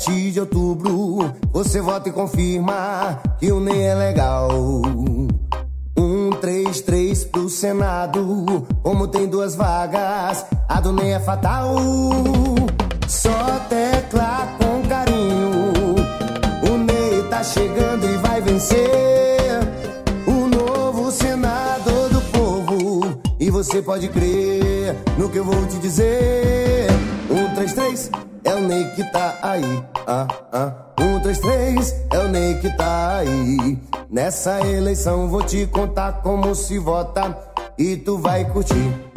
7 de outubro, você vota e confirma que o NEM é legal. 133 pro Senado, como tem 2 vagas, a do NEM é fatal. Só tecla com carinho, o NEM tá chegando e vai vencer. O novo senador do povo, e você pode crer no que eu vou te dizer. 133 é o NEM que tá aí. 133 é o NEM que tá aí. Nessa eleição vou te contar como se vota e tu vai curtir.